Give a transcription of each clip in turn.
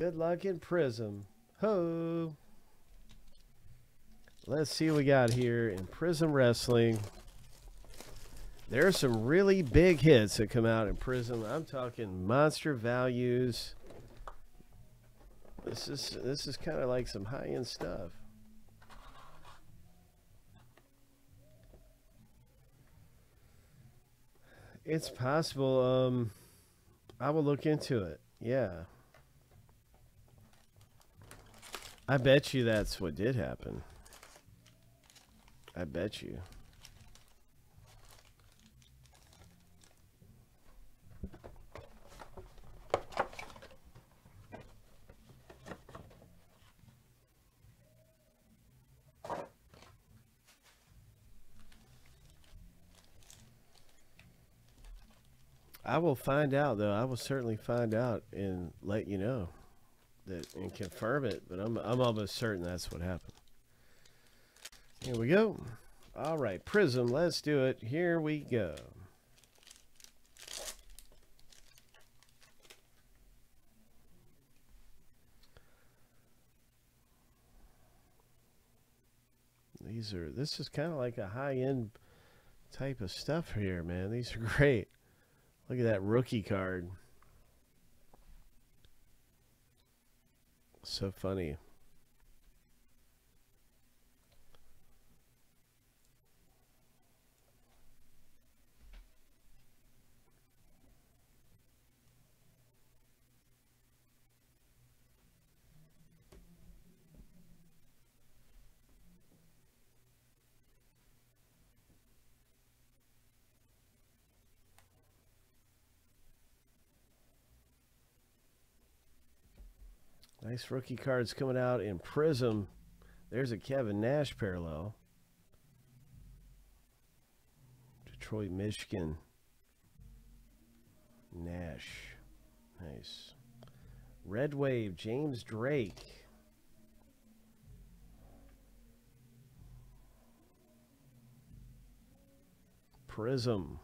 Good luck in Prizm. Ho! Let's see what we got here in Prizm Wrestling. There are some really big hits that come out in Prizm. I'm talking monster values. This is kind of like some high-end stuff. It's possible. I will look into it. Yeah. I bet you that's what did happen. I bet you. I will find out, though. I will certainly find out and let you know that and confirm it. But I'm almost certain that's what happened. Here we go. All right, Prizm. Let's do it. Here we go. This is kind of like a high-end type of stuff here, man. These are great. Look at that rookie card. So funny. Nice rookie cards coming out in Prizm. There's a Kevin Nash parallel. Detroit, Michigan. Nash. Nice. Red Wave, James Drake. Prizm.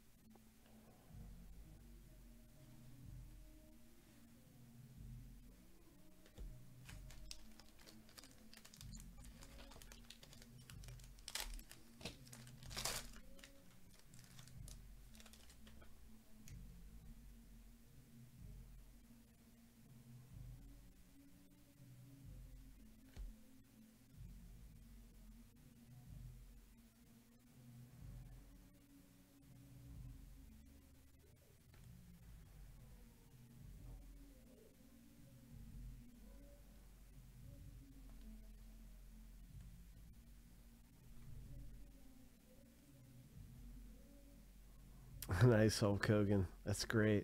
Nice Hulk Hogan. That's great.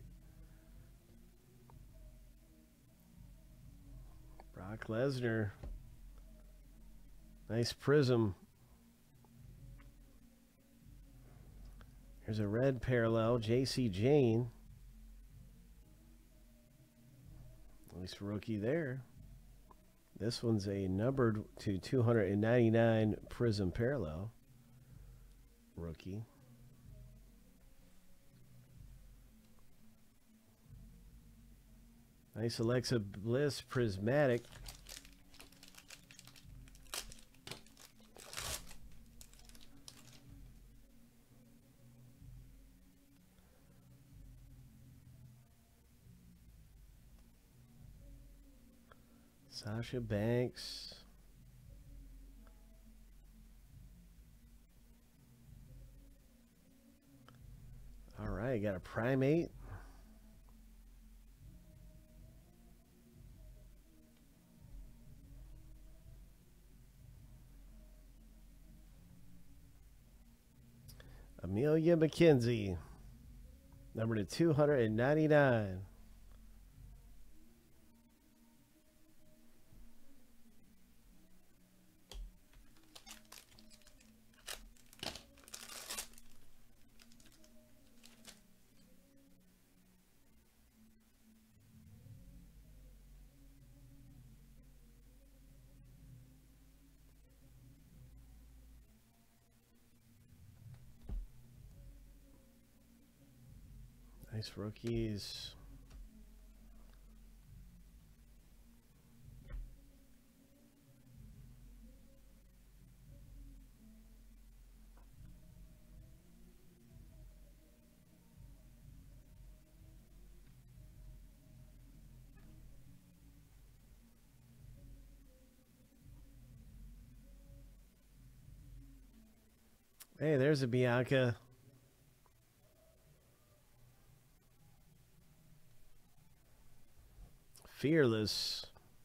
Brock Lesnar. Nice Prizm. Here's a red parallel. JC Jane. Nice rookie there. This one's a numbered to 299 Prizm parallel. Rookie. Nice Alexa Bliss Prismatic. Sasha Banks. All right, got a Primate. Amelia McKenzie, number to 299. Nice rookies. Hey, there's a Bianca. Fearless.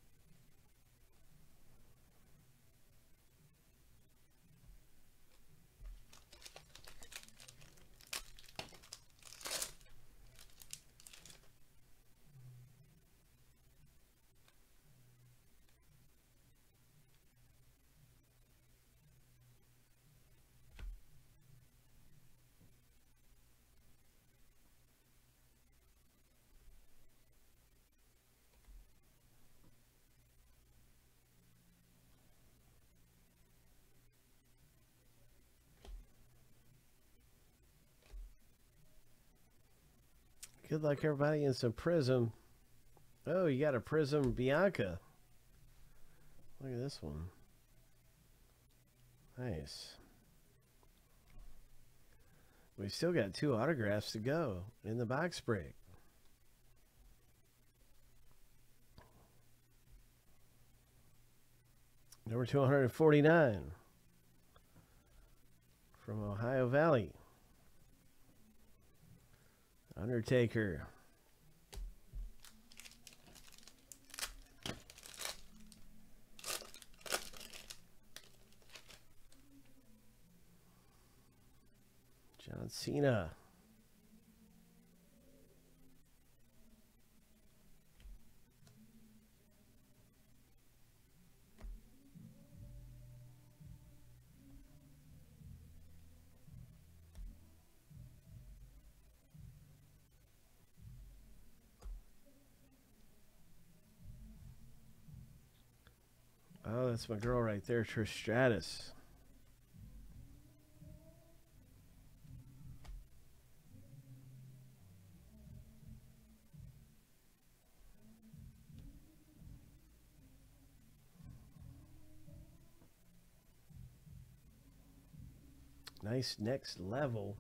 Good luck, everybody, in some Prizm. Oh, you got a Prizm Bianca. Look at this one. Nice. We've still got 2 autographs to go in the box break. Number 249 from Ohio Valley. Undertaker. John Cena. Oh, that's my girl right there, Trish Stratus. Nice next level.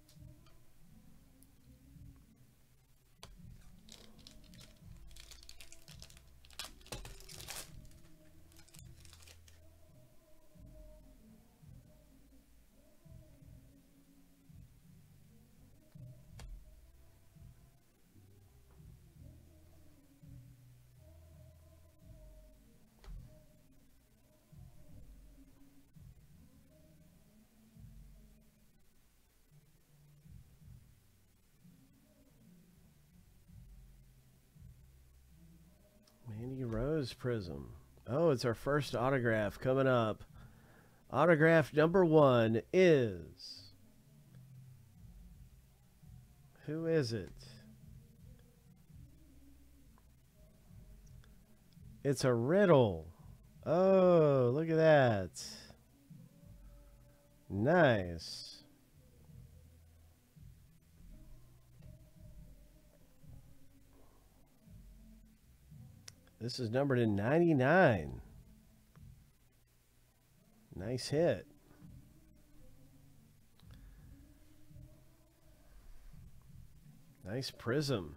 Mandy Rose Prizm. Oh, it's our first autograph coming up. Autograph number 1 is... Who is it? It's a Riddle. Oh, look at that. Nice. This is numbered in 99. Nice hit. Nice Prizm.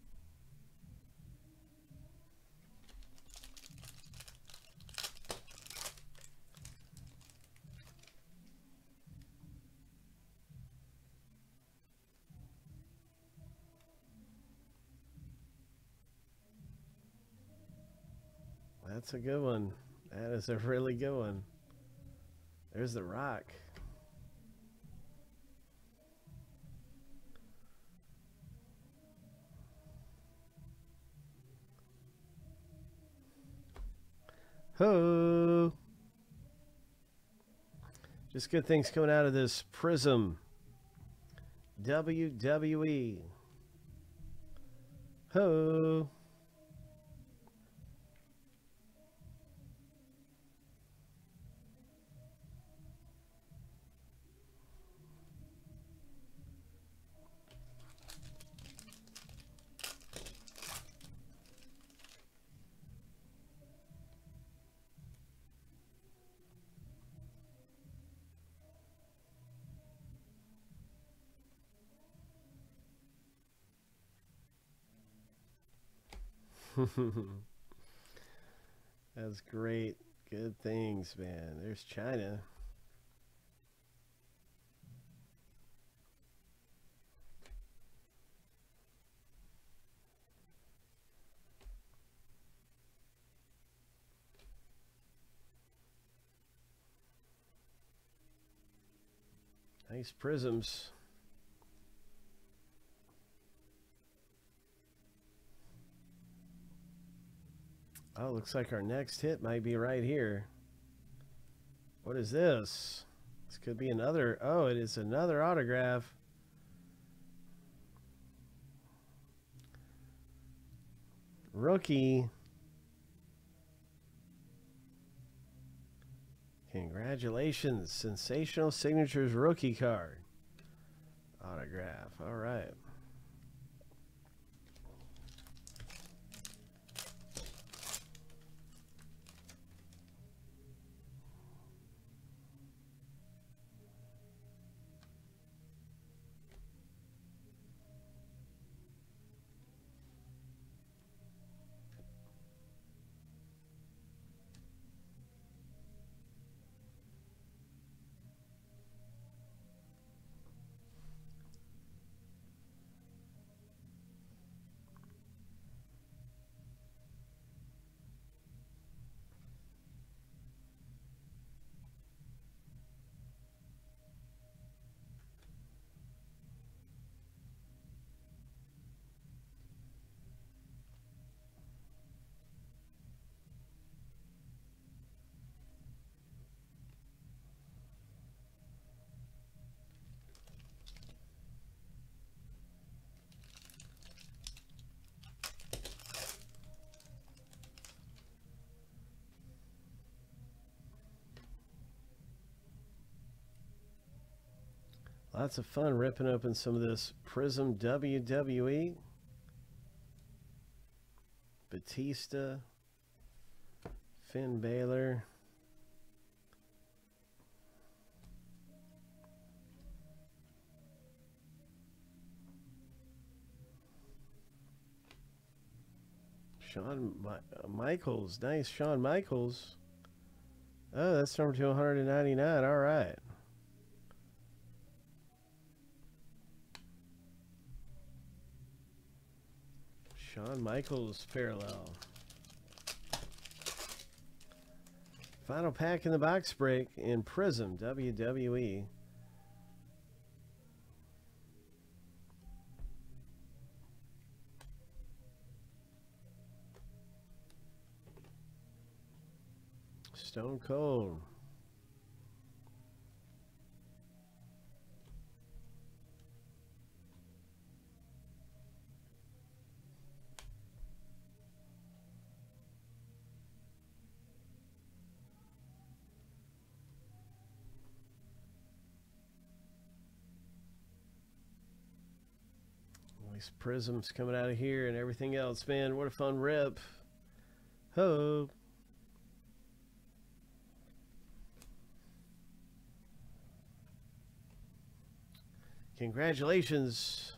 That's a good one. That is a really good one. There's the Rock. Ho! Just good things coming out of this Prizm WWE. Ho! That's great. Good things, man. There's China. Nice Prizms. Oh, looks like our next hit might be right here. What is this? This could be another. Oh, it is another autograph. Rookie. Congratulations. Sensational Signatures rookie card. Autograph. All right. Lots of fun ripping open some of this Prizm WWE. Batista. Finn Balor. Shawn Michaels. Nice Shawn Michaels. Oh, that's number 299. All right. Shawn Michaels parallel. Final pack in the box break in Prizm WWE. Stone Cold. Nice Prizms coming out of here and everything else, man. What a fun rip. Ho. Congratulations.